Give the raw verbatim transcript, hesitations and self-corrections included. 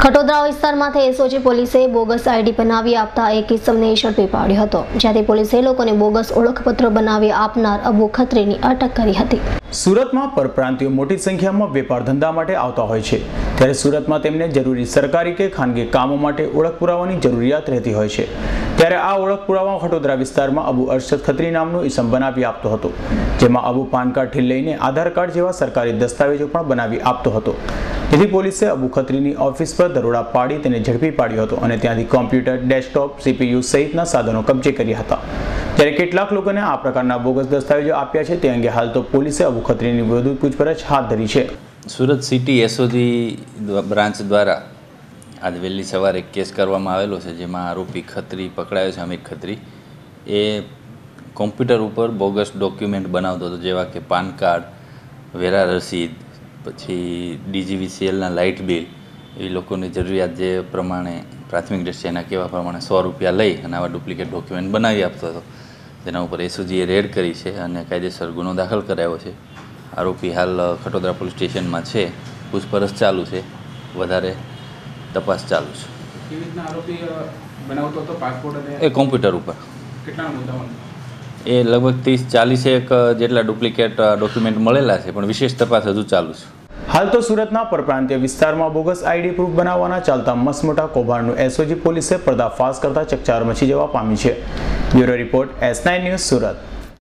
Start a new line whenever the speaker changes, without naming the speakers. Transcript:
ખટોદરા વિસ્તારમાંથી એસઓજી પોલીસે bogus ID બનાવી આપતા એક કિસ્સાને ઝડપી પાડ્યો હતો, જ્યાંથી પોલીસે લોકોને બોગસ ઓળખપત્ર બનાવી આપનાર અબુ ખત્રીની અટક કરી હતી।
સુરતમાં પરપ્રાંતિયો મોટી સંખ્યામાં વેપાર ધંધા માટે આવતા હોય છે, ત્યારે સુરતમાં તેમને જરૂરી સરકારી કે ખાનગી કામો માટે ઓળખ પુરાવાની જરૂરિયાત રહેતી હોય છે। ત્યારે આ ઓળખ પુરાવા ખટોદરા વિસ્તારમાં અબુ અરશદ ખત્રી નામનો ઈસમ બનાવી આપતો હતો, જેમાં અબુ પાન કાર્ડથી લઈને આધાર કાર્ડ જેવા સરકારી દસ્તાવેજો પણ બનાવી આપતો હતો। જેથી પોલીસે અબુ ખત્રીની ઓફિસ પર દરોડા પાડી તેને ઝડપી પાડ્યો હતો અને ત્યાંથી કોમ્પ્યુટર, ડેસ્કટોપ, સીપીયુ સહિતના સાધનો કબજે કર્યા હતા। ત્યારે કેટલાક લોકોને આ પ્રકારના બોગસ દસ્તાવેજો આપ્યા છે તે અંગે હાલ તો પોલીસે અબુ ખત્રીની વધુ પૂછપરછ હાથ ધરી છે।
સુરત સિટી એસઓજી બ્રાન્ચ દ્વારા આજ વહેલી સવારે એક કેસ કરવામાં આવેલો છે, જેમાં આરોપી ખત્રી પકડાયો છે, અમીર ખત્રી। એ કોમ્પ્યુટર ઉપર બોગસ ડોક્યુમેન્ટ બનાવતો હતો, જેવા કે પાન કાર્ડ, વેરા રસીદ, પછી ડીજીવીસીએલના લાઇટ બિલ, એ લોકોની જરૂરિયાત જે પ્રમાણે પ્રાથમિક દ્રષ્ટિએ એના કહેવા પ્રમાણે સો રૂપિયા લઈ અને આવા ડુપ્લિકેટ ડોક્યુમેન્ટ બનાવી આપતો હતો, જેના ઉપર એસઓજીએ રેડ કરી છે અને કાયદેસર ગુનો દાખલ કરાયો છે। આરોપી હાલ ખટોદરા પોલીસ સ્ટેશનમાં છે, પૂછપરછ ચાલુ છે, વધારે તપાસ ચાલુ છે।
કેવી રીતના આરોપી બનાવતો હતો પાસપોર્ટ અને
એ કોમ્પ્યુટર ઉપર
કેટલા મુદ્દાઓ
એ લગભગ ત્રીસ ચાલીસ એક જેટલા ડુપ્લિકેટ ડોક્યુમેન્ટ મળેલા છે, પણ વિશેષ તપાસ હજુ ચાલુ છે।
હાલ તો સુરતના પરપ્રાંતીય વિસ્તારમાં બોગસ આઈડી પ્રૂફ બનાવવાના ચાલતા મસમોટા કૌભાંડનું એસઓજી પોલીસે પર્દાફાશ કરતા ચકચાર મચી જવા પામી છે। Bureau report S nine news Surat.